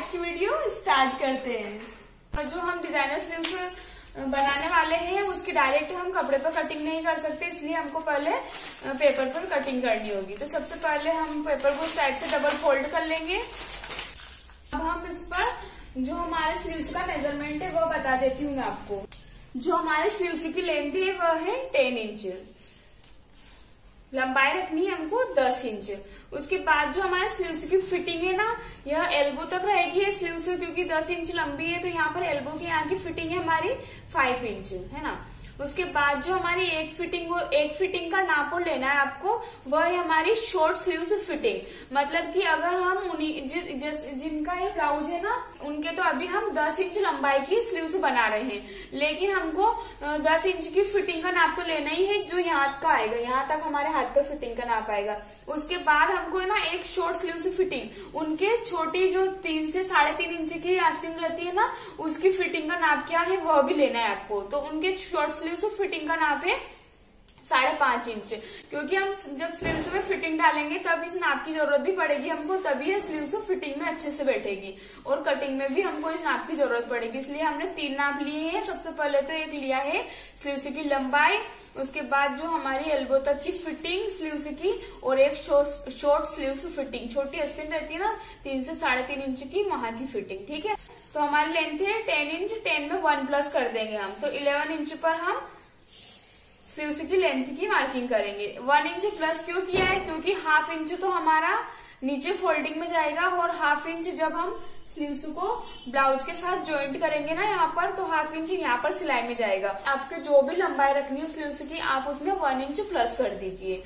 आज की video start करते हैं। जो हम डिजाइनर स्लीव्स बनाने वाले हैं उसकी डायरेक्ट हम कपड़े पर कटिंग नहीं कर सकते, इसलिए हमको पहले पेपर पर कटिंग करनी होगी। तो सबसे पहले हम पेपर को साइड से डबल फोल्ड कर लेंगे। अब हम इस पर जो हमारे स्लीव्स का मेजरमेंट है वो बता देती हूँ मैं आपको। जो हमारे स्लीव्स की लेंथ है वह है 10 इंच, लंबाई रखनी है हमको 10 इंच। उसके बाद जो हमारे स्लीव्स की फिटिंग है ना, यह एल्बो तक रहेगी है स्लीव्स, क्योंकि 10 इंच लंबी है तो यहाँ पर एल्बो की यहाँ की फिटिंग है हमारी 5 इंच, है ना। उसके बाद जो हमारी एक फिटिंग का नाप लेना है आपको, वह है हमारी शॉर्ट स्लीव्स फिटिंग। मतलब कि अगर हम जिनका ये ब्लाउज है ना, उनके तो अभी हम 10 इंच लंबाई की स्लीव्स बना रहे हैं, लेकिन हमको 10 इंच की फिटिंग का नाप तो लेना ही है, जो यहाँ का आएगा, यहाँ तक हमारे हाथ का फिटिंग का नाप आएगा। उसके बाद हमको है ना एक शॉर्ट स्लीव्स फिटिंग, उनके छोटी जो 3 से 3.5 इंच की आस्तीन रहती है ना, उसकी फिटिंग का नाप क्या है वह भी लेना है आपको। तो उनके शॉर्ट स्लीव्स फिटिंग का नाप है 5.5 इंच, क्योंकि हम जब स्लीव्स में फिटिंग डालेंगे तब इस नाप की जरूरत भी पड़ेगी हमको, तभी ये स्लीव्स फिटिंग में अच्छे से बैठेगी और कटिंग में भी हमको इस नाप की जरूरत पड़ेगी। इसलिए हमने 3 नाप लिए हैं। सबसे पहले तो एक लिया है स्लीव्स की लंबाई, उसके बाद जो हमारी एल्बो तक की फिटिंग स्लीव्स की, और एक शॉर्ट स्लीव्स फिटिंग, छोटी आस्तीन रहती है ना 3 से 3.5 इंच की, वहां की फिटिंग। ठीक है, तो हमारी लेंथ है 10 इंच, 10 में 1 प्लस कर देंगे हम, तो 11 इंच पर हम स्लीव्स की लेंथ की मार्किंग करेंगे। 1 इंच प्लस क्यों किया है, क्योंकि हाफ इंच तो हमारा नीचे फोल्डिंग में जाएगा, और हाफ इंच जब हम स्लीव्स को ब्लाउज के साथ ज्वाइंट करेंगे ना यहाँ पर, तो हाफ इंच यहाँ पर सिलाई में जाएगा। आपके जो भी लंबाई रखनी है स्लीव्स की, आप उसमें 1 इंच प्लस कर दीजिए।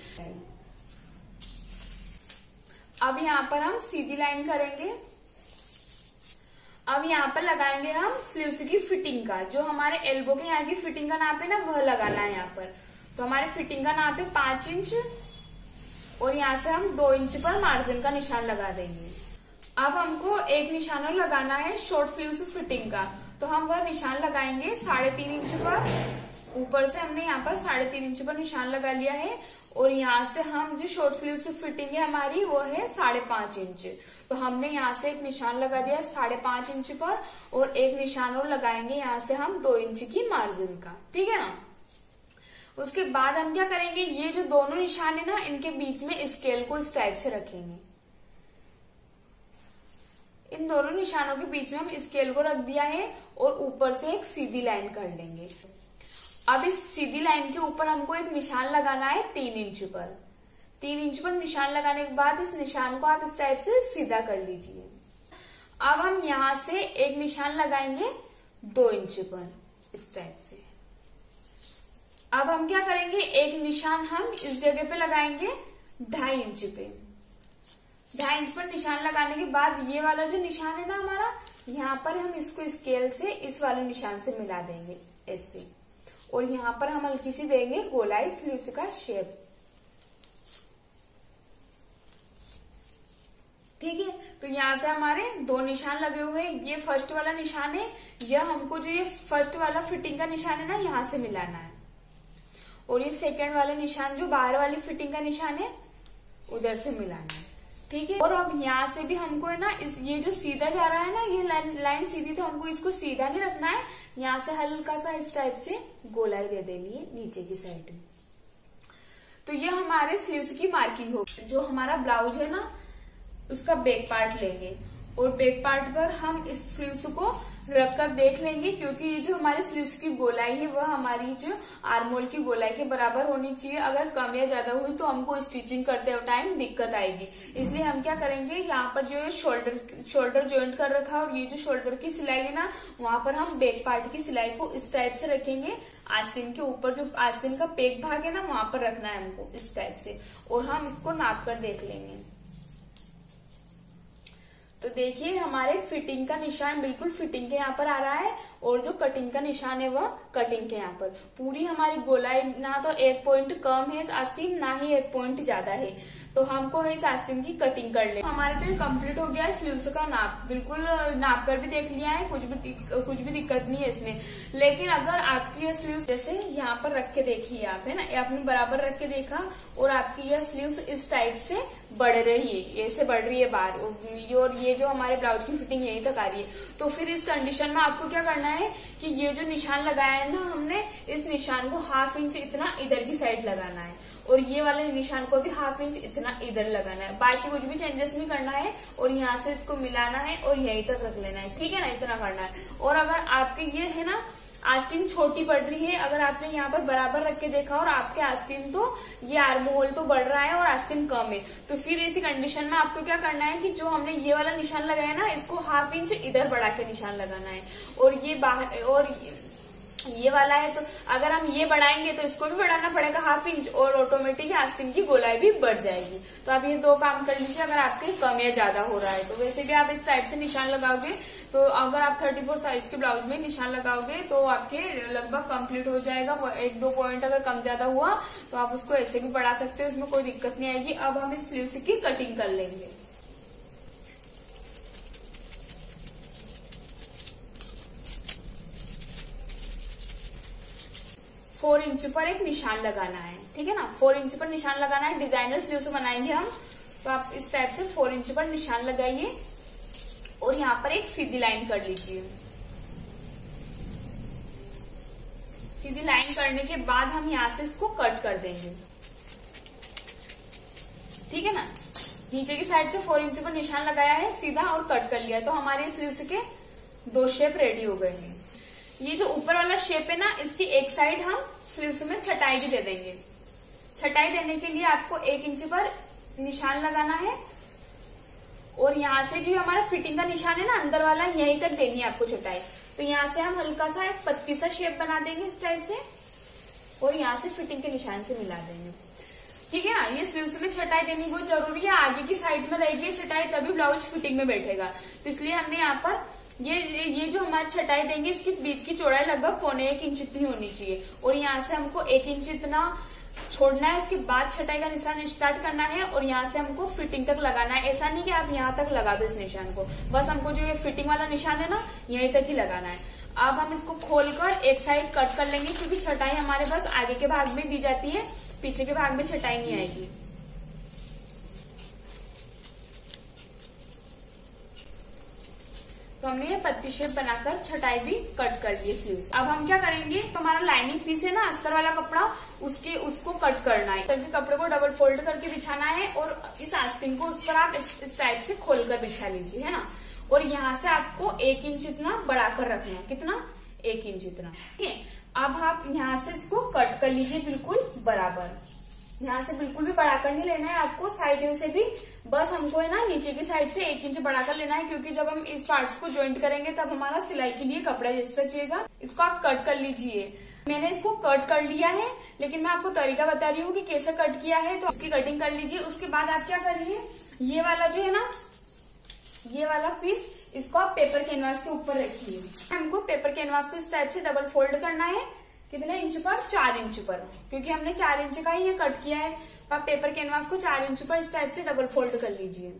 अब यहाँ पर हम सीधी लाइन करेंगे। अब यहाँ पर लगाएंगे हम स्लीव्स की फिटिंग का, जो हमारे एल्बो के यहाँ की फिटिंग का नाप है ना, वह लगाना है यहाँ पर। तो हमारे फिटिंग का नाप है 5 इंच, और यहाँ से हम 2 इंच पर मार्जिन का निशान लगा देंगे। अब हमको एक निशान और लगाना है शॉर्ट स्लीव्स फिटिंग का, तो हम वह निशान लगाएंगे 3.5 इंच पर। ऊपर से हमने यहाँ पर 3.5 इंच पर निशान लगा लिया है, और यहाँ से हम जो शॉर्ट स्लीव्स फिटिंग है हमारी वो है 5.5 इंच। तो हमने यहाँ से एक निशान लगा दिया 5.5 इंच पर, और एक निशान और लगाएंगे यहाँ से हम 2 इंच की मार्जिन का। ठीक है ना। उसके बाद हम क्या करेंगे, ये जो दोनों निशान है ना, इनके बीच में स्केल को इस टाइप से रखेंगे। इन दोनों निशानों के बीच में हम स्केल को रख दिया है, और ऊपर से एक सीधी लाइन कर लेंगे। अब इस सीधी लाइन के ऊपर हमको एक निशान लगाना है 3 इंच पर। 3 इंच पर निशान लगाने के बाद इस निशान को आप इस टाइप से सीधा कर लीजिए। अब हम यहाँ से एक निशान लगाएंगे 2 इंच पर, इस टाइप से। अब हम क्या करेंगे, एक निशान हम इस जगह पे लगाएंगे 2.5 इंच पे। 2.5 इंच पर निशान लगाने के बाद ये वाला जो निशान है ना हमारा, यहाँ पर हम इसको स्केल से इस वाले निशान से मिला देंगे ऐसे, और यहाँ पर हम हल्की सी देंगे गोलाई स्लीव्स का शेप। ठीक है, तो यहाँ से हमारे 2 निशान लगे हुए हैं। ये फर्स्ट वाला निशान है, यह हमको जो ये फर्स्ट वाला फिटिंग का निशान है ना, यहाँ से मिलाना है, और ये सेकेंड वाला निशान जो बाहर वाली फिटिंग का निशान है, उधर से मिलाना है। ठीक है, और अब यहाँ से भी हमको है ना, ये जो सीधा जा रहा है ना, ये लाइन सीधी, तो हमको इसको सीधा नहीं रखना है, यहाँ से हल्का सा इस टाइप से गोलाई दे देनी है नीचे की साइड में। तो ये हमारे स्लीव्स की मार्किंग होगी। जो हमारा ब्लाउज है ना, उसका बैक पार्ट लेंगे, और बैक पार्ट पर हम इस स्लीव्स को रखकर देख लेंगे, क्योंकि ये जो हमारे स्लीव्स की गोलाई है वह हमारी जो आर्मोल की गोलाई के बराबर होनी चाहिए। अगर कम या ज्यादा हुई तो हमको स्टिचिंग करते हुए टाइम दिक्कत आएगी। इसलिए हम क्या करेंगे, यहाँ पर जो है शोल्डर ज्वाइंट कर रखा है, और ये जो शोल्डर की सिलाई है ना, वहां पर हम बैक पार्ट की सिलाई को इस टाइप से रखेंगे। आस्तीन के ऊपर जो आस्तीन का पेक भाग है ना, वहां पर रखना है हमको इस टाइप से, और हम इसको नाप कर देख लेंगे। तो देखिए हमारे फिटिंग का निशान बिल्कुल फिटिंग के यहाँ पर आ रहा है, और जो कटिंग का निशान है वह कटिंग के यहाँ पर। पूरी हमारी गोलाई ना तो 1 पॉइंट कम है इस आस्तीन, ना ही 1 पॉइंट ज्यादा है, तो हमको इस आस्तीन की कटिंग कर ले। हमारे तो कंप्लीट हो गया है स्लीव्स का नाप, बिल्कुल नाप कर भी देख लिया है, कुछ भी दिक्कत नहीं है इसमें। लेकिन अगर आपकी यह स्लीव्स जैसे यहाँ पर रख के देखिए आप, है ना, आपने बराबर रख के देखा और आपकी यह स्लीव्स इस टाइप से बढ़ रही है, ऐसे बढ़ रही है बाहर, और ये जो हमारे ब्लाउज की फिटिंग यहीं तक आ रही है, तो फिर इस कंडीशन में आपको क्या करना है कि ये जो निशान लगाया है ना हमने, इस निशान को 1/2 इंच इतना इधर की साइड लगाना है और ये वाले निशान को भी 1/2 इंच इतना इधर लगाना है। बाकी कुछ भी चेंजेस नहीं करना है और यहाँ से इसको मिलाना है और यहीं तक रख लेना है, ठीक है ना, इतना करना है। और अगर आपके ये है ना आस्तीन छोटी पड़ रही है, अगर आपने यहाँ पर बराबर रख के देखा और आपके आस्तीन तो ये आर्म होल तो बढ़ रहा है और आस्तीन कम है, तो फिर इसी कंडीशन में आपको क्या करना है कि जो हमने ये वाला निशान लगाया ना, इसको 1/2 इंच इधर बढ़ा के निशान लगाना है और ये बाहर, और ये वाला है तो अगर हम ये बढ़ाएंगे तो इसको भी बढ़ाना पड़ेगा 1/2 इंच और ऑटोमेटिक आस्तीन की गोलाई भी बढ़ जाएगी। तो आप ये 2 काम कर लीजिए अगर आपके कम या ज्यादा हो रहा है तो। वैसे भी आप इस टाइप से निशान लगाओगे तो अगर आप 34 साइज के ब्लाउज में निशान लगाओगे तो आपके लगभग कंप्लीट हो जाएगा। 1-2 पॉइंट अगर कम ज्यादा हुआ तो आप उसको ऐसे भी बढ़ा सकते हो, उसमें कोई दिक्कत नहीं आएगी। अब हम इस स्लीव्स की कटिंग कर लेंगे। फोर इंच पर एक निशान लगाना है, ठीक है ना, 4 इंच पर निशान लगाना है। डिजाइनर स्लीव्स बनाएंगे हम, तो आप इस टाइप से 4 इंच पर निशान लगाइए और यहाँ पर एक सीधी लाइन कर लीजिए। सीधी लाइन करने के बाद हम यहाँ से इसको कट कर देंगे, ठीक है ना। नीचे की साइड से 4 इंच पर निशान लगाया है सीधा और कट कर लिया, तो हमारे स्लीव्स के 2 शेप रेडी हो गए हैं। ये जो ऊपर वाला शेप है ना, इसकी एक साइड हम स्लीव्स में छटाई भी दे देंगे। छटाई देने के लिए आपको 1 इंच पर निशान लगाना है और यहाँ से जो हमारा फिटिंग का निशान है ना अंदर वाला, यहीं तक देनी है आपको छटाई। तो यहाँ से हम हल्का सा एक पत्ती सा शेप बना देंगे इस टाइप से और यहाँ से फिटिंग के निशान से मिला देंगे, ठीक है ना। ये स्लीव्स में छटाई देनी बहुत जरूरी है, आगे की साइड में रहेगी छटाई तभी ब्लाउज फिटिंग में बैठेगा। तो इसलिए हमने यहाँ पर ये जो हमारी छटाई देंगे इसकी बीच की चौड़ाई लगभग 1.25 इंच इतनी होनी चाहिए और यहाँ से हमको 1 इंच इतना छोड़ना है। उसके बाद छटाई का निशान स्टार्ट करना है और यहाँ से हमको फिटिंग तक लगाना है। ऐसा नहीं कि आप यहाँ तक लगा दो इस निशान को, बस हमको जो ये फिटिंग वाला निशान है ना यहीं तक ही लगाना है। अब हम इसको खोलकर एक साइड कट कर लेंगे क्योंकि छटाई हमारे पास आगे के भाग में दी जाती है, पीछे के भाग में छटाई नहीं आएगी। तो हमने ये पत्ती शेप बनाकर छटाई भी कट कर ली स्लीव्स। अब हम क्या करेंगे, तो हमारा लाइनिंग पीस है ना अस्तर वाला कपड़ा, उसको कट करना है। अस्तर के कपड़े को डबल फोल्ड करके बिछाना है और इस आस्तीन को उस पर आप इस टाइप से खोलकर बिछा लीजिए, है ना। और यहाँ से आपको 1 इंच इतना बढ़ाकर रखना है, कितना, 1 इंच इतना, ठीक है। अब आप यहाँ से इसको कट कर लीजिए बिल्कुल बराबर। यहाँ से बिल्कुल भी बढ़ाकर नहीं लेना है आपको, साइड में से भी बस हमको है ना नीचे की साइड से 1 इंच बढ़ाकर लेना है क्योंकि जब हम इस पार्ट्स को ज्वाइंट करेंगे तब हमारा सिलाई के लिए कपड़ा एक्स्ट्रा चाहिएगा। इसको आप कट कर लीजिए। मैंने इसको कट कर लिया है लेकिन मैं आपको तरीका बता रही हूँ कि कैसे कट किया है, तो इसकी कटिंग कर लीजिए। उसके बाद आप क्या करिए, ये वाला जो है ना, ये वाला पीस इसको आप पेपर कैनवास के ऊपर रखिए। हमको पेपर कैनवास को इस टाइप से डबल फोल्ड करना है, कितने इंच पर, 4 इंच पर, क्योंकि हमने 4 इंच का ही ये कट किया है। तो आप पेपर कैनवास को 4 इंच पर इस टाइप से डबल फोल्ड कर लीजिए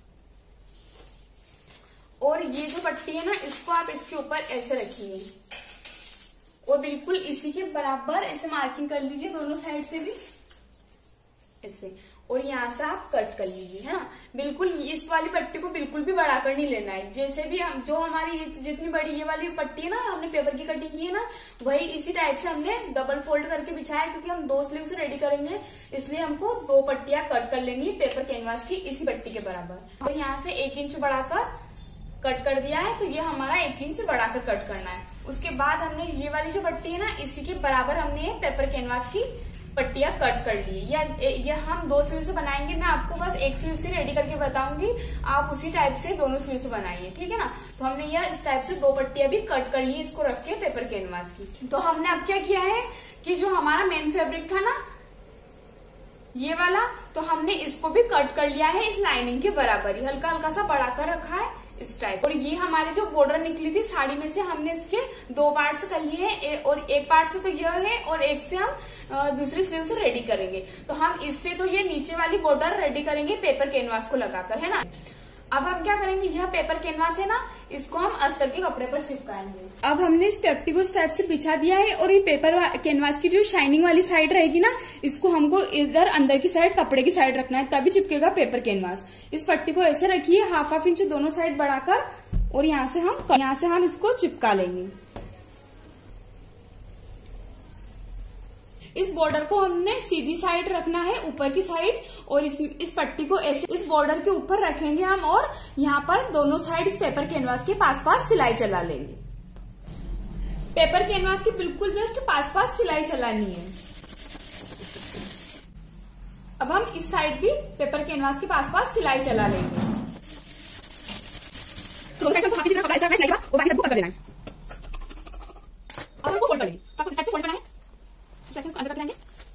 और ये जो पट्टी है ना इसको आप इसके ऊपर ऐसे रखिए और बिल्कुल इसी के बराबर ऐसे मार्किंग कर लीजिए दोनों साइड से भी ऐसे, और यहाँ से आप कट कर लीजिए, है ना। बिल्कुल इस वाली पट्टी को बिल्कुल भी बढ़ाकर नहीं लेना है। जैसे भी हम जो हमारी जितनी बड़ी ये वाली पट्टी है ना, हमने पेपर की कटिंग की है ना, वही इसी टाइप से हमने डबल फोल्ड करके बिछाया क्योंकि हम 2 स्लीव्स रेडी करेंगे, इसलिए हमको 2 पट्टियां कट कर लेनी है पेपर कैनवास की इसी पट्टी के बराबर। और यहाँ से 1 इंच बढ़ाकर कट कर दिया है, तो ये हमारा 1 इंच बढ़ाकर कट करना है। उसके बाद हमने ये वाली जो पट्टी है ना इसी के बराबर हमने ये पेपर कैनवास की पट्टियां कट कर ली। या हम 2 स्लीव से बनाएंगे, मैं आपको बस 1 स्लीव से रेडी करके बताऊंगी, आप उसी टाइप से दोनों स्लीव से बनाइए, ठीक है ना। तो हमने यह इस टाइप से 2 पट्टियां भी कट कर ली इसको रख के पेपर कैनवास की। तो हमने अब क्या किया है कि जो हमारा मेन फैब्रिक था ना ये वाला, तो हमने इसको भी कट कर लिया है इस लाइनिंग के बराबर ही, हल्का हल्का सा बढ़ाकर रखा है इस टाइप। और ये हमारे जो बॉर्डर निकली थी साड़ी में से हमने इसके 2 पार्ट्स कर लिए हैं, और एक पार्ट से तो यह है और एक से हम दूसरी स्लीव से रेडी करेंगे। तो हम इससे तो ये नीचे वाली बॉर्डर रेडी करेंगे पेपर कैनवास को लगाकर, है ना। अब हम क्या करेंगे, यह पेपर कैनवास है ना, इसको हम अस्तर के कपड़े पर चिपकाएंगे। अब हमने इस पट्टी को इस टाइप से बिछा दिया है, और ये पेपर कैनवास की जो शाइनिंग वाली साइड रहेगी ना, इसको हमको इधर अंदर की साइड कपड़े की साइड रखना है, तभी चिपकेगा पेपर कैनवास। इस पट्टी को ऐसे रखिए, हाफ इंच दोनों साइड बढ़ाकर, और यहाँ से हम इसको चिपका लेंगे। इस बॉर्डर को हमने सीधी साइड रखना है, ऊपर की साइड, और इस पट्टी को ऐसे इस बॉर्डर के ऊपर रखेंगे हम, और यहाँ पर दोनों साइड इस पेपर कैनवास के पास सिलाई चला लेंगे। पेपर कैनवास के बिल्कुल जस्ट पास सिलाई चलानी है। अब हम इस साइड भी पेपर कैनवास के पास सिलाई चला लेंगे। तो बाकी सबको कर देना है। अब इसको फोल्ड करेंगे, आपको इस टाइप से फोल्ड करना है, अंदर रखेंगे।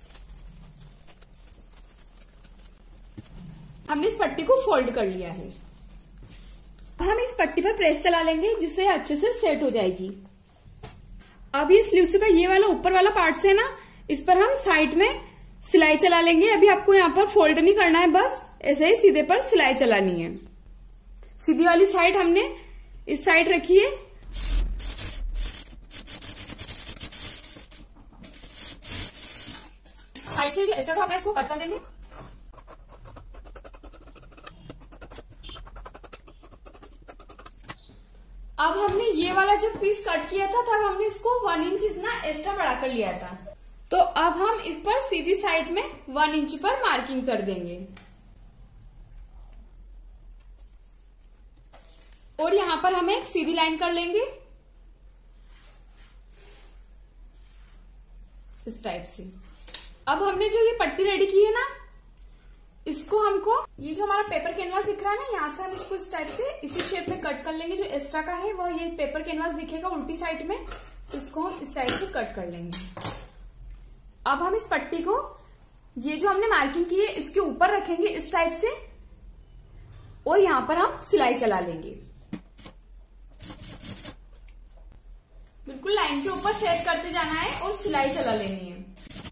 हमने इस पट्टी को फोल्ड कर लिया है। हम इस पट्टी पर प्रेस चला लेंगे, जिससे अच्छे से सेट हो जाएगी। अब ये स्लीव्स का ये वाला ऊपर वाला पार्ट से ना, इस पर हम साइड में सिलाई चला लेंगे। अभी आपको यहाँ पर फोल्ड नहीं करना है, बस ऐसे ही सीधे पर सिलाई चलानी है। सीधी वाली साइड हमने इस साइड रखी है, साइड से जो एक्स्ट्रा था इसको कट कर देंगे। अब हमने ये वाला जब पीस कट किया था तब हमने इसको 1 इंच इतना एक्स्ट्रा बढ़ा कर लिया था। तो अब हम इस पर सीधी साइड में 1 इंच पर मार्किंग कर देंगे, और यहां पर हम एक सीधी लाइन कर लेंगे इस टाइप से। अब हमने जो ये पट्टी रेडी की है ना, इसको हमको ये जो हमारा पेपर कैनवास दिख रहा है ना, यहाँ से हम इसको इस टाइप से इसी शेप में कट कर लेंगे। जो एक्स्ट्रा का है वह ये पेपर कैनवास दिखेगा उल्टी साइड में, इसको हम इस टाइप से कट कर लेंगे। अब हम इस पट्टी को ये जो हमने मार्किंग की है इसके ऊपर रखेंगे इस टाइप से, और यहां पर हम सिलाई चला लेंगे। बिल्कुल लाइन के ऊपर सेट करते जाना है और सिलाई चला लेनी है।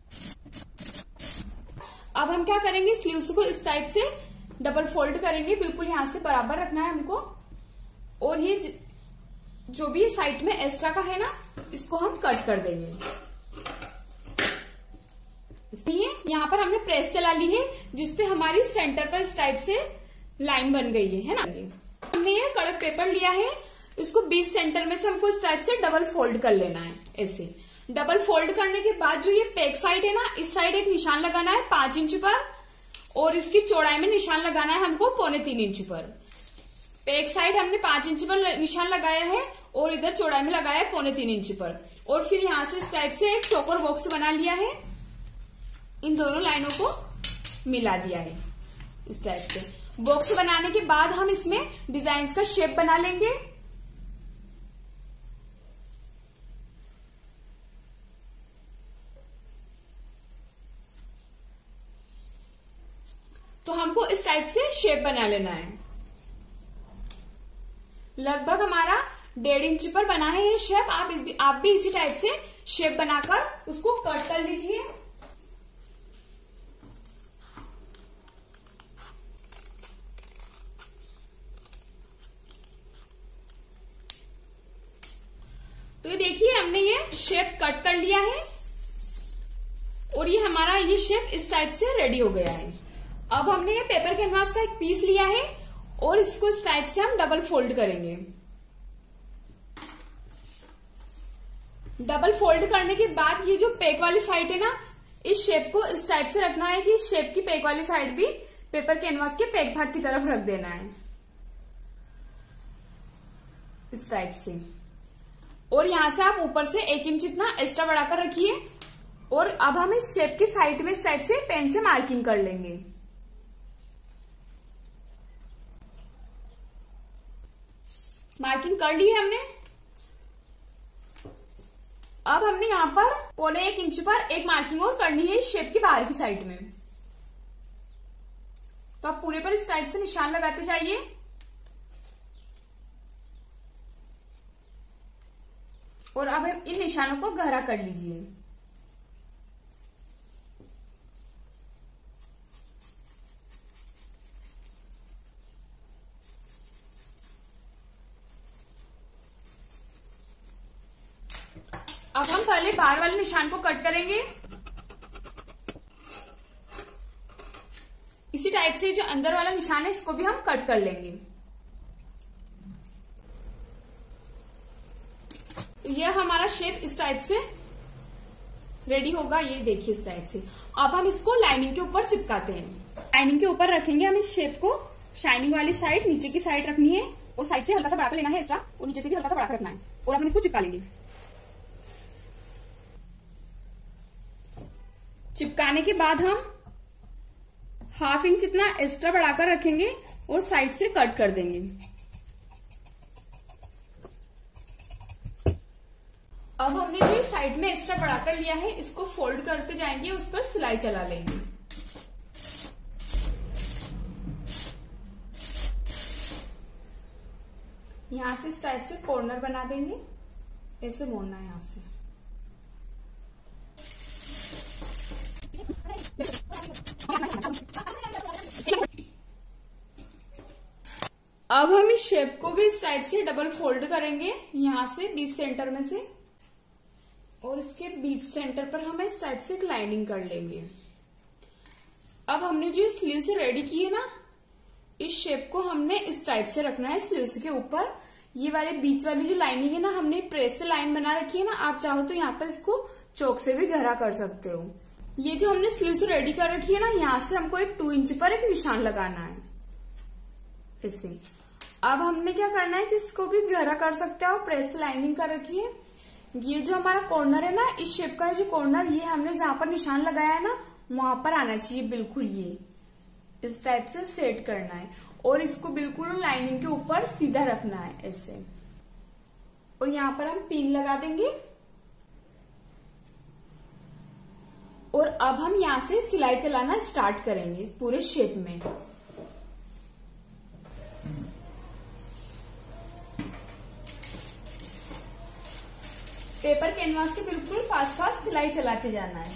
अब हम क्या करेंगे, स्लीव्स को इस टाइप से डबल फोल्ड करेंगे, बिल्कुल यहां से बराबर रखना है हमको, और ये जो भी साइड में एक्स्ट्रा का है ना, इसको हम कट कर देंगे। इसलिए यहाँ पर हमने प्रेस चला ली है, जिसपे हमारी सेंटर पर इस टाइप से लाइन बन गई है ना। हमने ये कड़क पेपर लिया है, इसको 20 सेंटर में से हमको इस टाइप से डबल फोल्ड कर लेना है। ऐसे डबल फोल्ड करने के बाद जो ये बैक साइड है ना, इस साइड एक निशान लगाना है 5 इंच पर, और इसकी चौड़ाई में निशान लगाना है हमको 3.25 इंच पर। बैक साइड हमने 5 इंच पर निशान लगाया है, और इधर चौड़ाई में लगाया है 3.25 इंच पर। और फिर यहाँ से इस टाइप से एक चौकोर बॉक्स बना लिया है, इन दोनों लाइनों को मिला दिया है इस टाइप से। बॉक्स बनाने के बाद हम इसमें डिजाइन का शेप बना लेंगे। तो हमको इस टाइप से शेप बना लेना है। लगभग हमारा 1.5 इंच पर बना है ये शेप। आप भी इसी टाइप से शेप बनाकर उसको कट कर लीजिए। तो ये देखिए हमने ये शेप कट कर लिया है, और ये हमारा ये शेप इस टाइप से रेडी हो गया है। अब हमने ये पेपर कैनवास का एक पीस लिया है, और इसको इस टाइप से हम डबल फोल्ड करेंगे। डबल फोल्ड करने के बाद ये जो पैक वाली साइड है ना, इस शेप को इस टाइप से रखना है कि इस शेप की पैक वाली साइड भी पेपर कैनवास के पैक भाग की तरफ रख देना है इस टाइप से। और यहां से आप ऊपर से 1 इंच इतना एक्स्ट्रा बढ़ाकर रखिए, और अब हम इस शेप की साइड में इस टाइप से पेन से मार्किंग कर लेंगे। मार्किंग कर ली है हमने। अब हमने यहां पर 1.25 इंच पर एक मार्किंग और करनी है इस शेप की बाहर की साइड में। तो आप पूरे पर इस टाइप से निशान लगाते जाइए। और अब इन निशानों को गहरा कर लीजिए। अब हम पहले बाहर वाले निशान को कट करेंगे। इसी टाइप से जो अंदर वाला निशान है इसको भी हम कट कर लेंगे। यह हमारा शेप इस टाइप से रेडी होगा, ये देखिए इस टाइप से। अब हम इसको लाइनिंग के ऊपर चिपकाते हैं। लाइनिंग के ऊपर रखेंगे हम इस शेप को। शाइनिंग वाली साइड नीचे की साइड रखनी है और साइड से हल्का सा बढ़ाकर लेना है एक्स्ट्रा, और नीचे से भी हल्का सा बढ़ाकर रखना है, और हम इसको चिपका लेंगे। चिपकाने के बाद हम 1/2 इंच इतना एक्स्ट्रा बढ़ाकर रखेंगे और साइड से कट कर देंगे। अब हमने जो साइड में एक्स्ट्रा बढ़ाकर लिया है इसको फोल्ड करते जाएंगे, उस पर सिलाई चला लेंगे। यहां से इस टाइप से कॉर्नर बना देंगे, ऐसे मोड़ना है यहां से। अब हम इस शेप को भी इस टाइप से डबल फोल्ड करेंगे, यहां से बीच सेंटर में से, और इसके बीच सेंटर पर हम इस टाइप से एक लाइनिंग कर लेंगे। अब हमने जो स्लीव्स रेडी की है ना, इस शेप को हमने इस टाइप से रखना है स्लीव्स के ऊपर। ये वाले बीच वाली जो लाइनिंग है ना, हमने प्रेस से लाइन बना रखी है ना, आप चाहो तो यहाँ पर इसको चौक से भी गहरा कर सकते हो। ये जो हमने स्लीव्स रेडी कर रखी है ना, यहाँ से हमको एक 2 इंच पर एक निशान लगाना है ऐसे। अब हमने क्या करना है कि इसको भी गहरा कर सकते हो, प्रेस से लाइनिंग कर रखी है। ये जो हमारा कॉर्नर है ना, इस शेप का जो कॉर्नर, ये हमने जहां पर निशान लगाया है ना, वहां पर आना चाहिए बिल्कुल। ये इस टाइप से सेट करना है और इसको बिल्कुल लाइनिंग के ऊपर सीधा रखना है ऐसे। और यहाँ पर हम पिन लगा देंगे और अब हम यहाँ से सिलाई चलाना स्टार्ट करेंगे इस पूरे शेप में। पेपर कैनवास के बिल्कुल पास पास सिलाई चलाते जाना है।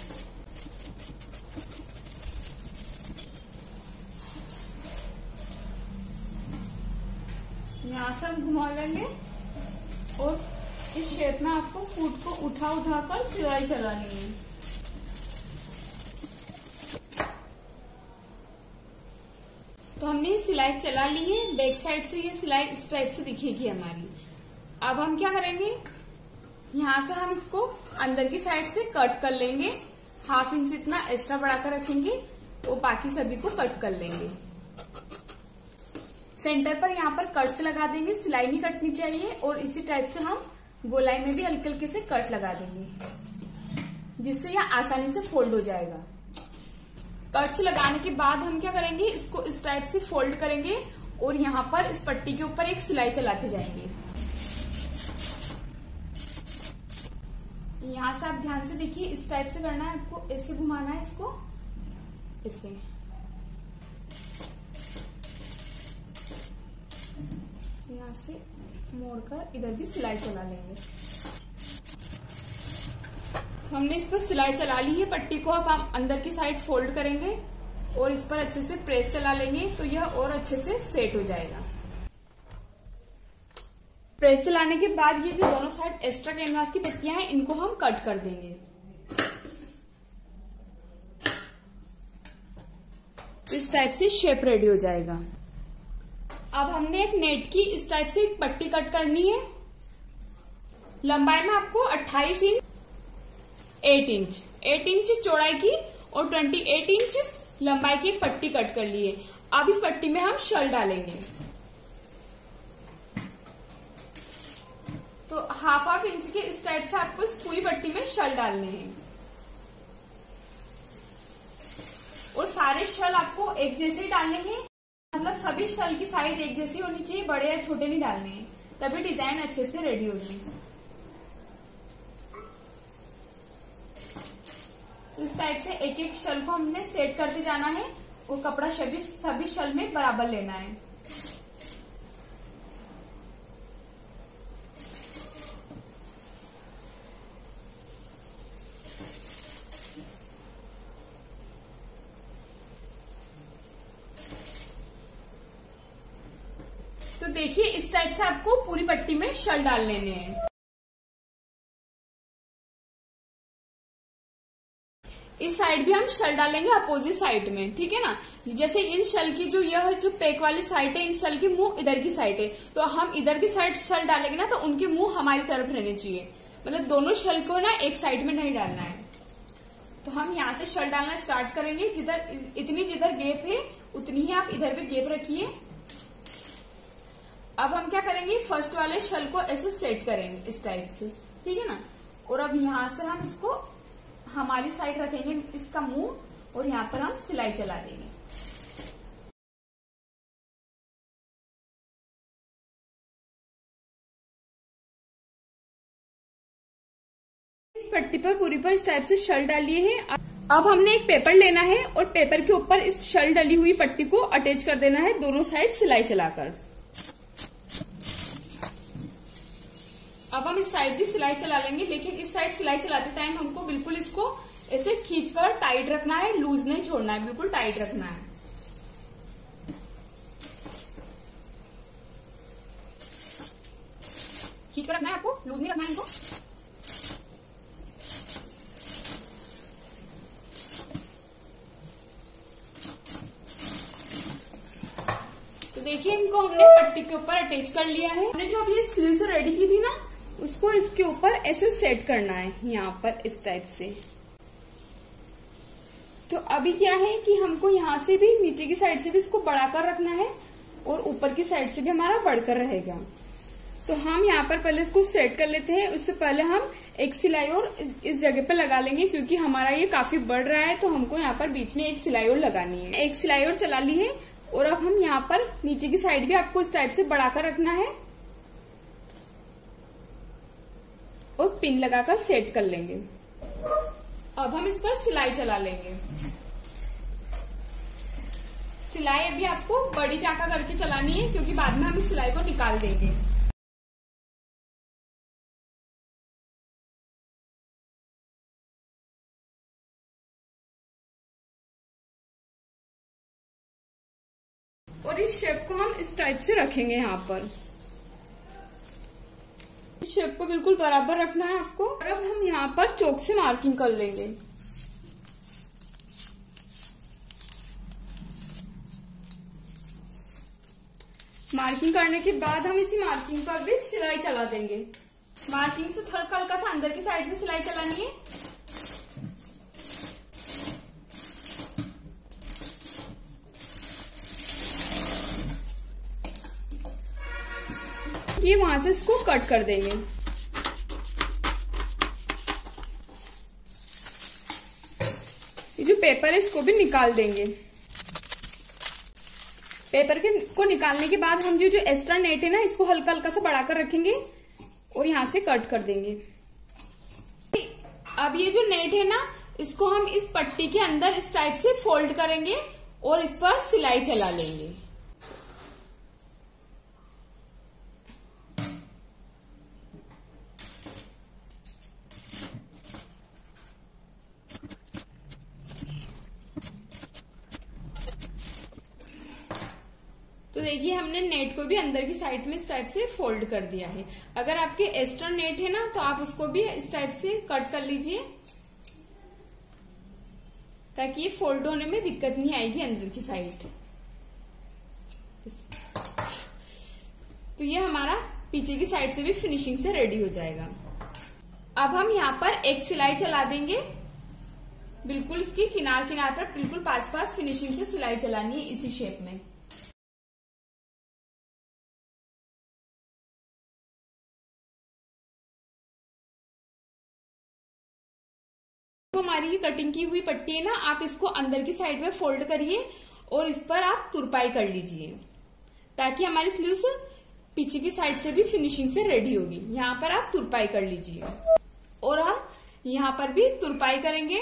यहां से हम घुमा लेंगे और इस शेप में आपको फूट को उठा उठा कर सिलाई चलानी है। तो हमने ये सिलाई चला ली है, बैक साइड से ये सिलाई इस टाइप से दिखेगी हमारी। अब हम क्या करेंगे, यहां से हम इसको अंदर की साइड से कट कर लेंगे। 1/2 इंच इतना एक्स्ट्रा बढ़ाकर रखेंगे और बाकी सभी को कट कर लेंगे। सेंटर पर यहाँ पर कट से लगा देंगे, सिलाई नहीं कटनी चाहिए। और इसी टाइप से हम गोलाई में भी हल्के हल्के से कट लगा देंगे, जिससे यह आसानी से फोल्ड हो जाएगा। कट से लगाने के बाद हम क्या करेंगे, इसको इस टाइप से फोल्ड करेंगे और यहाँ पर इस पट्टी के ऊपर एक सिलाई चलाते जाएंगे। यहाँ से आप ध्यान से देखिए, इस टाइप से करना है आपको, ऐसे घुमाना है इसको ऐसे। यहाँ से मोड़कर इधर भी सिलाई चला लेंगे। हमने इस पर सिलाई चला ली है पट्टी को। अब हम अंदर की साइड फोल्ड करेंगे और इस पर अच्छे से प्रेस चला लेंगे, तो यह और अच्छे से सेट हो जाएगा। प्रेस चलाने के बाद ये जो दोनों साइड एक्स्ट्रा कैनवास की पट्टियां हैं, इनको हम कट कर देंगे। इस टाइप से शेप रेडी हो जाएगा। अब हमने एक नेट की इस टाइप से एक पट्टी कट करनी है। लंबाई में आपको 28 इंच 8 इंच चौड़ाई की और 28 इंच लंबाई की एक पट्टी कट कर ली है। अब इस पट्टी में हम शल डालेंगे। तो 1/2 इंच के इस टाइप से आपको इस पूरी पट्टी में शल डालने हैं। और सारे शल आपको एक जैसे ही डालने हैं, मतलब सभी शल की साइज एक जैसी होनी चाहिए, बड़े या छोटे नहीं डालने हैं, तभी डिजाइन अच्छे से रेडी होगी। तो इस टाइप से एक एक शल को हमने सेट करते जाना है और कपड़ा सभी शल में बराबर लेना है। देखिए इस टाइप से आपको पूरी पट्टी में शल डाल लेने हैं। इस साइड भी हम शल डालेंगे अपोजिट साइड में, ठीक है ना। जैसे इन शल की जो यह जो पेक वाली साइड है, इन शल की मुंह इधर की साइड है, तो हम इधर की साइड शल डालेंगे ना तो उनके मुंह हमारी तरफ रहने चाहिए, मतलब दोनों शल को ना एक साइड में नहीं डालना है। तो हम यहाँ से शल डालना स्टार्ट करेंगे। जिधर गैप है उतनी ही आप इधर भी गैप रखिए। अब हम क्या करेंगे, फर्स्ट वाले शल को ऐसे सेट करेंगे इस टाइप से, ठीक है ना। और अब यहाँ से हम इसको हमारी साइड रखेंगे इसका मुंह, और यहाँ पर हम सिलाई चला देंगे। इस पट्टी पर पूरी पर इस टाइप से शल डालिए है। अब हमने एक पेपर लेना है और पेपर के ऊपर इस शल डली हुई पट्टी को अटैच कर देना है दोनों साइड सिलाई चलाकर। अब हम इस साइड भी सिलाई चला लेंगे, लेकिन इस साइड सिलाई चलाते टाइम हमको बिल्कुल इसको ऐसे खींचकर टाइट रखना है, लूज नहीं छोड़ना है, बिल्कुल टाइट रखना है। खींचकर रखना है आपको, लूज नहीं रखना है इनको। तो देखिए इनको हमने पट्टी के ऊपर अटैच कर लिया है। हमने जो अभी स्लीव्स रेडी की थी ना, उसको इसके ऊपर ऐसे सेट करना है यहाँ पर इस टाइप से। तो अभी क्या है कि हमको यहाँ से भी नीचे की साइड से भी इसको बढ़ाकर रखना है और ऊपर की साइड से भी हमारा बढ़कर रहेगा। तो हम यहाँ पर पहले इसको सेट कर लेते हैं। उससे पहले हम एक सिलाई और इस जगह पे लगा लेंगे, क्योंकि हमारा ये काफी बढ़ रहा है, तो हमको यहाँ पर बीच में एक सिलाई और लगानी है। एक सिलाई और चला ली है, और अब हम यहाँ पर नीचे की साइड भी आपको इस टाइप से बढ़ाकर रखना है और पिन लगाकर सेट कर लेंगे। अब हम इस पर सिलाई चला लेंगे। सिलाई अभी आपको बड़ी टाका करके चलानी है, क्योंकि बाद में हम इस सिलाई को निकाल देंगे। और इस शेप को हम इस टाइप से रखेंगे। यहाँ पर इस शेप को बिल्कुल बराबर रखना है आपको। और अब हम यहाँ पर चौक से मार्किंग कर लेंगे। मार्किंग करने के बाद हम इसी मार्किंग पर भी सिलाई चला देंगे। मार्किंग से हल्का हल्का सा अंदर की साइड में सिलाई चलानी है। ये वहां से इसको कट कर देंगे। ये जो पेपर है इसको भी निकाल देंगे। पेपर को निकालने के बाद हम जो एक्स्ट्रा नेट है ना, इसको हल्का हल्का सा बढ़ाकर रखेंगे और यहां से कट कर देंगे। अब ये जो नेट है ना, इसको हम इस पट्टी के अंदर इस टाइप से फोल्ड करेंगे और इस पर सिलाई चला लेंगे। तो देखिए हमने नेट को भी अंदर की साइड में इस टाइप से फोल्ड कर दिया है। अगर आपके एक्स्ट्रा नेट है ना, तो आप उसको भी इस टाइप से कट कर लीजिए, ताकि ये फोल्ड होने में दिक्कत नहीं आएगी अंदर की साइड। तो ये हमारा पीछे की साइड से भी फिनिशिंग से रेडी हो जाएगा। अब हम यहाँ पर एक सिलाई चला देंगे, बिल्कुल इसकी किनार किनार पर बिल्कुल पास पास फिनिशिंग से सिलाई चलानी है इसी शेप में। हमारी कटिंग की हुई पट्टी है ना, आप इसको अंदर की साइड में फोल्ड करिए और इस पर आप तुरपाई कर लीजिए, ताकि हमारी स्लीव्स पीछे की साइड से भी फिनिशिंग से रेडी होगी। यहाँ पर आप तुरपाई कर लीजिए और हम यहाँ पर भी तुरपाई करेंगे।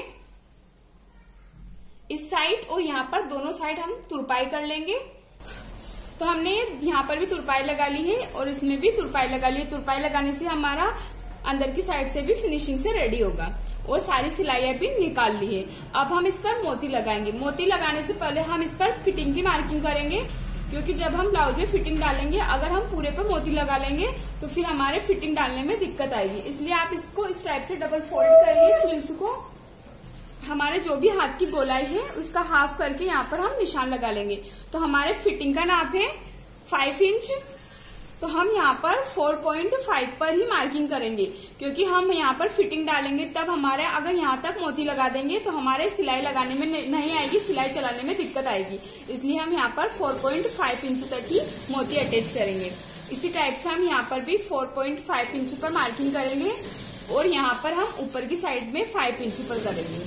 इस साइड और यहाँ पर दोनों साइड हम तुरपाई कर लेंगे। तो हमने यहाँ पर भी तुरपाई लगा ली है और इसमें भी तुरपाई लगा ली है। तुरपाई लगाने से हमारा अंदर की साइड से भी फिनिशिंग से रेडी होगा और सारी सिलाइयां भी निकाल ली है। अब हम इस पर मोती लगाएंगे। मोती लगाने से पहले हम इस पर फिटिंग की मार्किंग करेंगे। क्योंकि जब हम ब्लाउज में फिटिंग डालेंगे अगर हम पूरे पर मोती लगा लेंगे तो फिर हमारे फिटिंग डालने में दिक्कत आएगी। इसलिए आप इसको इस टाइप से डबल फोल्ड करिए। स्लीव्स को हमारे जो भी हाथ की गोलाई है उसका हाफ करके यहाँ पर हम निशान लगा लेंगे। तो हमारे फिटिंग का नाप है 5 इंच, तो हम यहाँ पर 4.5 पर ही मार्किंग करेंगे, क्योंकि हम यहाँ पर फिटिंग डालेंगे तब हमारे अगर यहाँ तक मोती लगा देंगे तो हमारे सिलाई लगाने में नहीं आएगी, सिलाई चलाने में दिक्कत आएगी। इसलिए हम यहाँ पर 4.5 इंच तक ही मोती अटैच करेंगे। इसी टाइप से हम यहाँ पर भी 4.5 इंच पर मार्किंग करेंगे और यहाँ पर हम ऊपर की साइड में 5 इंच पर करेंगे।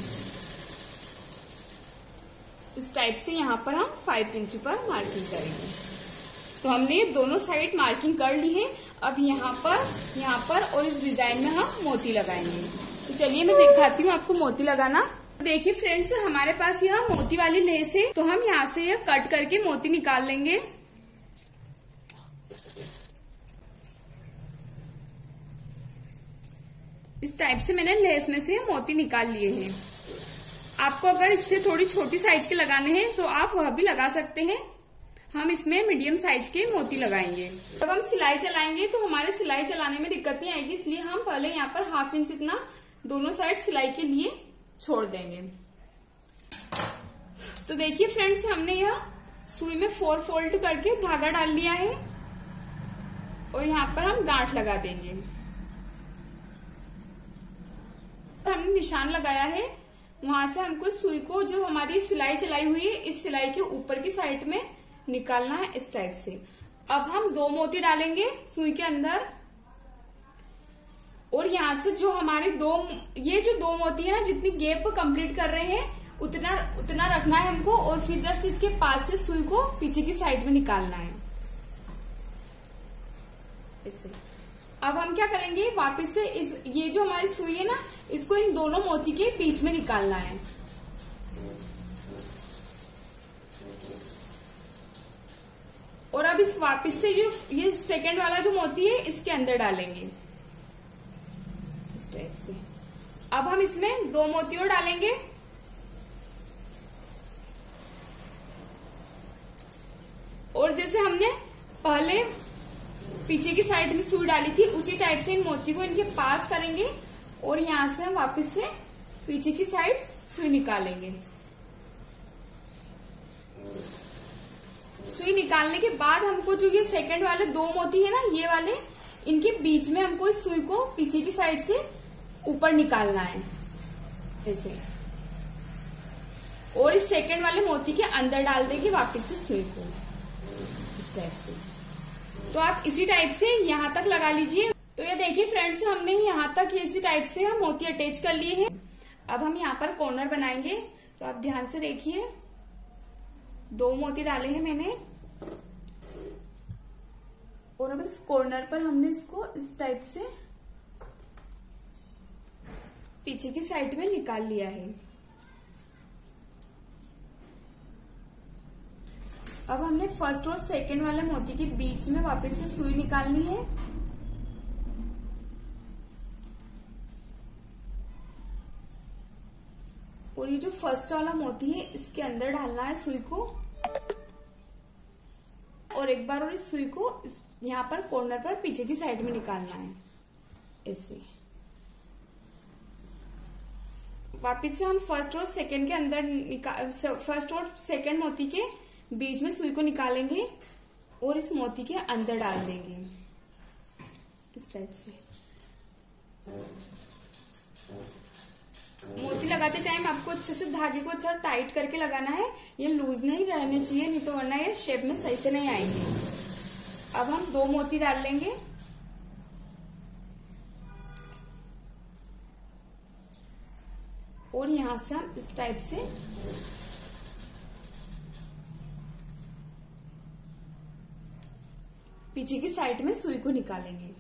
इस टाइप से यहाँ पर हम 5 इंच पर मार्किंग करेंगे। तो हमने दोनों साइड मार्किंग कर ली है। अब यहाँ पर और इस डिजाइन में हम मोती लगाएंगे। तो चलिए मैं दिखाती हूँ आपको मोती लगाना। देखिए फ्रेंड्स, हमारे पास यह मोती वाली लेस है, तो हम यहाँ से यह कट करके मोती निकाल लेंगे। इस टाइप से मैंने लेस में से मोती निकाल लिए हैं। आपको अगर इससे थोड़ी छोटी साइज के लगाने हैं तो आप वह भी लगा सकते हैं। हम इसमें मीडियम साइज के मोती लगाएंगे। जब हम सिलाई चलाएंगे तो हमारे सिलाई चलाने में दिक्कत नहीं आएगी, इसलिए हम पहले यहाँ पर 1/2 इंच इतना दोनों साइड सिलाई के लिए छोड़ देंगे। तो देखिए फ्रेंड्स, हमने यह सुई में 4 फोल्ड करके धागा डाल लिया है और यहाँ पर हम गांठ लगा देंगे। हमने निशान लगाया है, वहां से हमको सुई को जो हमारी सिलाई चलाई हुई है इस सिलाई के ऊपर की साइड में निकालना है इस टाइप से। अब हम 2 मोती डालेंगे सुई के अंदर और यहाँ से जो हमारे ये जो 2 मोती है ना, जितनी गैप कंप्लीट कर रहे हैं उतना रखना है हमको और फिर जस्ट इसके पास से सुई को पीछे की साइड में निकालना है ऐसे। अब हम क्या करेंगे, वापस से ये जो हमारी सुई है ना, इसको इन दोनों मोती के बीच में निकालना है। और अब इस वापस से ये सेकंड वाला जो मोती है इसके अंदर डालेंगे इस टाइप से। अब हम इसमें 2 मोती और डालेंगे और जैसे हमने पहले पीछे की साइड में सुई डाली थी उसी टाइप से इन मोती को इनके पास करेंगे और यहाँ से हम वापस से पीछे की साइड सुई निकालेंगे। सुई निकालने के बाद हमको जो ये सेकंड वाले 2 मोती है ना, ये वाले, इनके बीच में हमको इस सुई को पीछे की साइड से ऊपर निकालना है ऐसे और इस सेकंड वाले मोती के अंदर डाल देंगे वापस से सुई को इस टाइप से। तो आप इसी टाइप से यहाँ तक लगा लीजिए। तो ये देखिए फ्रेंड्स, हमने यहाँ तक इसी टाइप से हम मोती अटैच कर लिए हैं। अब हम यहाँ पर कॉर्नर बनाएंगे, तो आप ध्यान से देखिए। 2 मोती डाले हैं मैंने और अब इस कॉर्नर पर हमने इसको इस टाइप से पीछे की साइड में निकाल लिया है। अब हमने फर्स्ट और सेकंड वाले मोती के बीच में वापस से सुई निकालनी है और ये जो फर्स्ट वाला मोती है इसके अंदर डालना है सुई को और एक बार और इस सुई को यहाँ पर कॉर्नर पर पीछे की साइड में निकालना है ऐसे। वापस से हम फर्स्ट और सेकंड के अंदर फर्स्ट और सेकंड मोती के बीच में सुई को निकालेंगे और इस मोती के अंदर डाल देंगे इस टाइप से। मोती लगाते टाइम आपको अच्छे से धागे को अच्छा टाइट करके लगाना है, ये लूज नहीं रहने चाहिए, नहीं तो वरना ये शेप में सही से नहीं आएंगे। अब हम 2 मोती डाल लेंगे और यहां से हम इस टाइप से पीछे की साइड में सुई को निकालेंगे।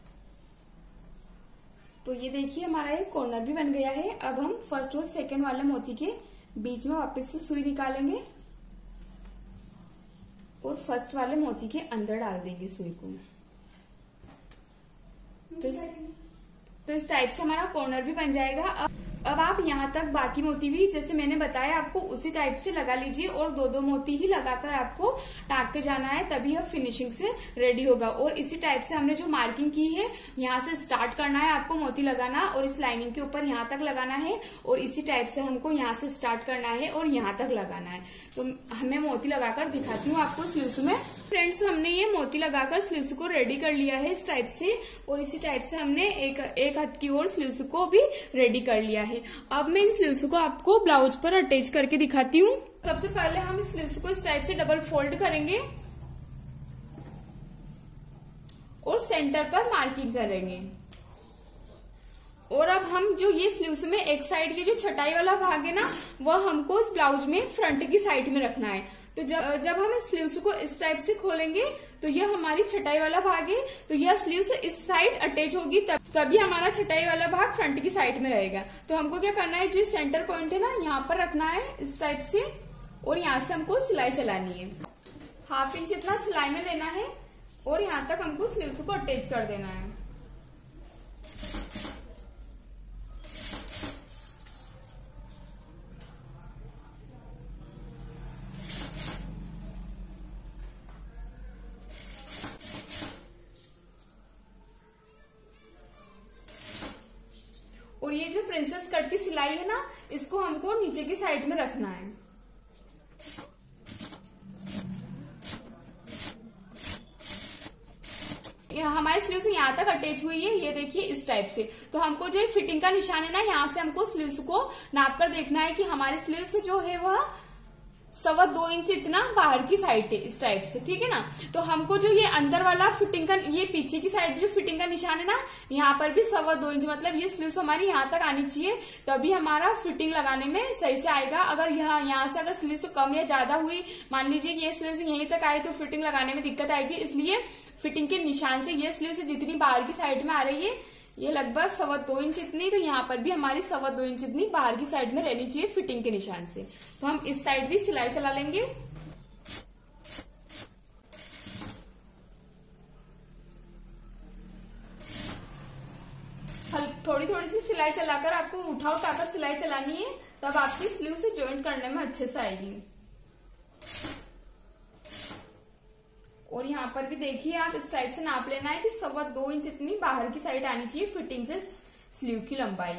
तो ये देखिए हमारा ये कॉर्नर भी बन गया है। अब हम फर्स्ट और सेकंड वाले मोती के बीच में वापस से सुई निकालेंगे और फर्स्ट वाले मोती के अंदर डाल देंगे सुई को। तो इस टाइप से हमारा कॉर्नर भी बन जाएगा। अब आप यहाँ तक बाकी मोती भी जैसे मैंने बताया आपको उसी टाइप से लगा लीजिए और दो दो मोती ही लगाकर आपको टाँकते जाना है, तभी यह फिनिशिंग से रेडी होगा। और इसी टाइप से हमने जो मार्किंग की है यहाँ से स्टार्ट करना है आपको मोती लगाना और इस लाइनिंग के ऊपर यहाँ तक लगाना है और इसी टाइप से हमको यहाँ से स्टार्ट करना है और यहाँ तक लगाना है। तो हमें मोती लगाकर दिखाती हूँ आपको स्लीव्स में। फ्रेंड्स, हमने ये मोती लगाकर स्लीव्स को रेडी कर लिया है इस टाइप से और इसी टाइप से हमने एक हाथ की ओर स्लीव्स को भी रेडी कर लिया है। अब मैं इन स्लीव्स को आपको ब्लाउज पर अटैच करके दिखाती हूँ। सबसे पहले हम इस स्लीव्स को इस टाइप से डबल फोल्ड करेंगे और सेंटर पर मार्किंग करेंगे। और अब हम जो ये स्लीव्स में एक साइड ये जो छटाई वाला भाग है ना, वह हमको इस ब्लाउज में फ्रंट की साइड में रखना है। तो जब हम इस स्लीव्स को इस टाइप से खोलेंगे तो यह हमारी छटाई वाला भाग है, तो यह स्लीव्स इस साइड अटैच होगी, तभी हमारा छटाई वाला भाग फ्रंट की साइड में रहेगा। तो हमको क्या करना है, जो सेंटर पॉइंट है ना, यहाँ पर रखना है इस टाइप से और यहाँ से हमको सिलाई चलानी है। 1/2 इंच इतना सिलाई में लेना है और यहाँ तक हमको स्लीव्स को अटैच कर देना है। और ये जो प्रिंसेस कट की सिलाई है ना, इसको हमको नीचे की साइड में रखना है। हमारे स्लीव्स यहाँ तक अटैच हुई है, ये देखिए इस टाइप से। तो हमको जो फिटिंग का निशान है ना, यहाँ से हमको स्लीव्स को नाप कर देखना है कि हमारे स्लीव्स जो है वह 2.25 इंच इतना बाहर की साइड है इस टाइप से, ठीक है ना। तो हमको जो ये अंदर वाला फिटिंग का, ये पीछे की साइड जो फिटिंग का निशान है ना, यहाँ पर भी 2.25 इंच, मतलब ये स्लीव्स हमारी यहाँ तक आनी चाहिए, तभी हमारा फिटिंग लगाने में सही से आएगा। अगर यहाँ से अगर स्लीव्स कम या ज्यादा हुई, मान लीजिए कि ये स्लीव्स यहीं तक आई, तो फिटिंग लगाने में दिक्कत आएगी। इसलिए फिटिंग के निशान से ये स्लीव्स जितनी बाहर की साइड में आ रही है, ये लगभग 2.25 इंच इतनी, तो यहाँ पर भी हमारी 2.25 इंच इतनी बाहर की साइड में रहनी चाहिए फिटिंग के निशान से। तो हम इस साइड भी सिलाई चला लेंगे। थोड़ी थोड़ी सी सिलाई चलाकर आपको उठा उठाकर सिलाई चलानी है, तब आपकी स्लीव से ज्वाइंट करने में अच्छे से आएगी। और यहाँ पर भी देखिए आप इस टाइप से नाप लेना है कि 2.25 इंच इतनी बाहर की साइड आनी चाहिए फिटिंग से स्लीव की लंबाई।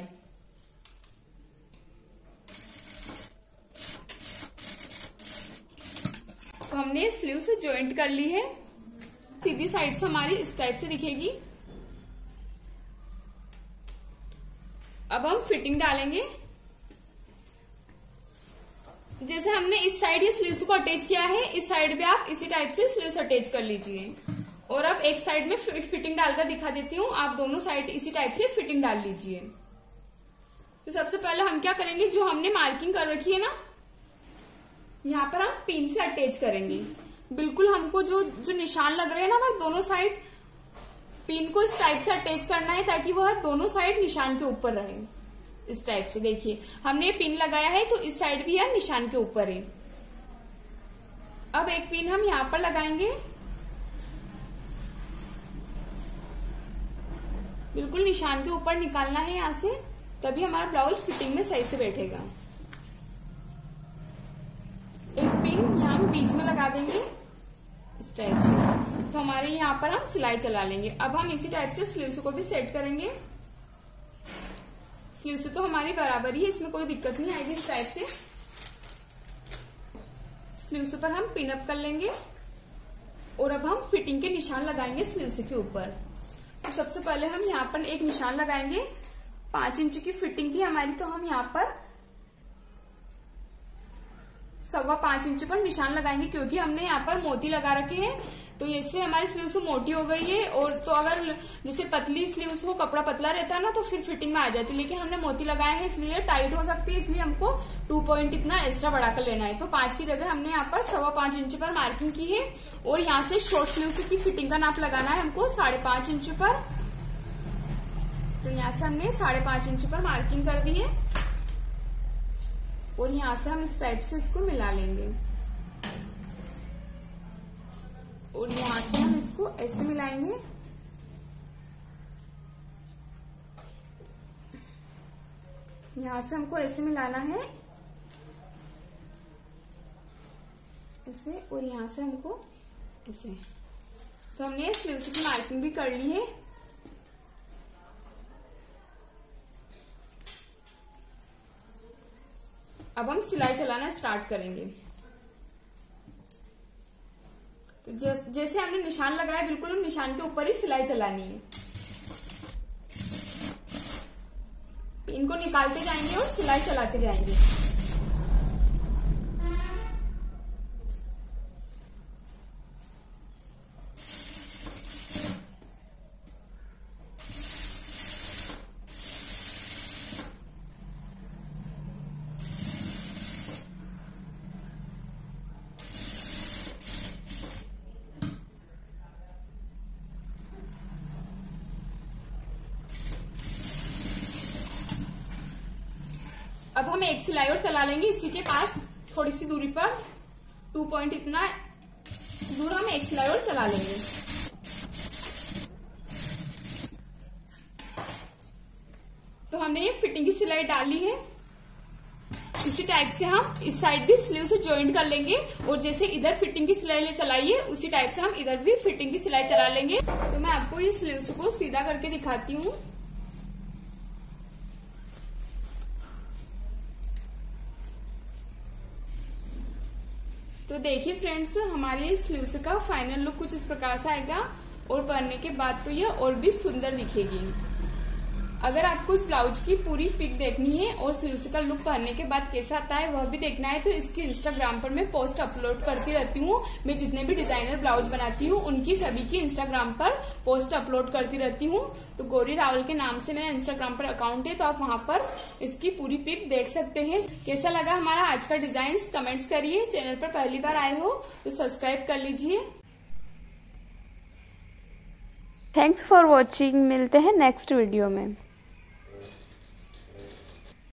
तो हमने स्लीव से ज्वाइंट कर ली है। सीधी साइड से हमारी इस टाइप से दिखेगी। अब हम फिटिंग डालेंगे। जैसे हमने इस साइड ये स्लीव्स को अटैच किया है, इस साइड भी आप इसी टाइप से स्लीव्स अटैच कर लीजिए। और अब एक साइड में फिटिंग डालकर दिखा देती हूँ, आप दोनों साइड इसी टाइप से फिटिंग डाल लीजिए। तो सबसे पहले हम क्या करेंगे, जो हमने मार्किंग कर रखी है ना, यहाँ पर हम पिन से अटैच करेंगे। बिल्कुल हमको जो निशान लग रहे हैं ना, वह दोनों साइड पिन को इस टाइप से अटैच करना है, ताकि वह दोनों साइड निशान के ऊपर रहे। इस टाइप से देखिए हमने पिन लगाया है, तो इस साइड भी है निशान के ऊपर है। अब एक पिन हम यहाँ पर लगाएंगे, बिल्कुल निशान के ऊपर निकालना है यहाँ से, तभी हमारा ब्लाउज फिटिंग में सही से बैठेगा। एक पिन यहाँ हम बीच में लगा देंगे इस टाइप से, तो हमारे यहाँ पर हम सिलाई चला लेंगे। अब हम इसी टाइप से स्लीव्स को भी सेट करेंगे। स्लीव्स तो हमारी बराबर ही है, इसमें कोई दिक्कत नहीं आएगी। इस टाइप से स्लीव्स पर हम पिन अप कर लेंगे और अब हम फिटिंग के निशान लगाएंगे स्लीव्स के ऊपर। तो सबसे पहले हम यहाँ पर एक निशान लगाएंगे। 5 इंच की फिटिंग थी हमारी, तो हम यहाँ पर 5.25 इंच पर निशान लगाएंगे, क्योंकि हमने यहाँ पर मोती लगा रखे हैं, तो इससे हमारी स्लीव्स मोटी हो गई है। और तो अगर जैसे पतली स्लीव्स हो, कपड़ा पतला रहता है ना, तो फिर फिटिंग में आ जाती है, लेकिन हमने मोती लगाए हैं इसलिए टाइट हो सकती है, इसलिए हमको 2 पॉइंट इतना एक्स्ट्रा बढ़ाकर लेना है। तो 5 की जगह हमने यहाँ पर 5.25 इंच पर मार्किंग की है। और यहाँ से शॉर्ट स्लीव्स की फिटिंग का नाप लगाना है हमको 5.5 इंच पर। तो यहाँ से हमने 5.5 इंच पर मार्किंग कर दी है और यहाँ से हम इस टाइप से इसको मिला लेंगे और यहाँ से हम इसको ऐसे मिलाएंगे। यहां से हमको ऐसे मिलाना है, ऐसे, और यहां से हमको ऐसे। तो हमने स्लीव्स की मार्किंग भी कर ली है। अब हम सिलाई चलाना स्टार्ट करेंगे। तो जैसे हमने निशान लगाया, बिल्कुल हम निशान के ऊपर ही सिलाई चलानी है। इनको निकालते जाएंगे और सिलाई चलाते जाएंगे। अब हम एक सिलाई और चला लेंगे इसी के पास, थोड़ी सी दूरी पर 2 पॉइंट इतना दूर हम एक सिलाई और चला लेंगे। तो हमने ये फिटिंग की सिलाई डाली है। इसी टाइप से हम इस साइड भी स्लीव से ज्वाइंट कर लेंगे, और जैसे इधर फिटिंग की सिलाई चलाइए उसी टाइप से हम इधर भी फिटिंग की सिलाई चला लेंगे। तो मैं आपको ये स्लीव्स को सीधा करके दिखाती हूँ। तो देखिए फ्रेंड्स, हमारे स्लीव्स का फाइनल लुक कुछ इस प्रकार से आएगा, और पहनने के बाद तो ये और भी सुंदर दिखेगी। अगर आपको इस ब्लाउज की पूरी पिक देखनी है और स्लीव्स का लुक पहनने के बाद कैसा आता है वह भी देखना है, तो इसकी इंस्टाग्राम पर मैं पोस्ट अपलोड करती रहती हूँ। मैं जितने भी डिजाइनर ब्लाउज बनाती हूँ उनकी सभी की इंस्टाग्राम पर पोस्ट अपलोड करती रहती हूँ। तो गौरी रावल के नाम से मेरा इंस्टाग्राम पर अकाउंट है, तो आप वहां पर इसकी पूरी पिक देख सकते हैं। कैसा लगा हमारा आज का डिजाइन कमेंट्स करिए। चैनल पर पहली बार आए हो तो सब्सक्राइब कर लीजिए। Thanks for watching. मिलते हैं नेक्स्ट वीडियो में।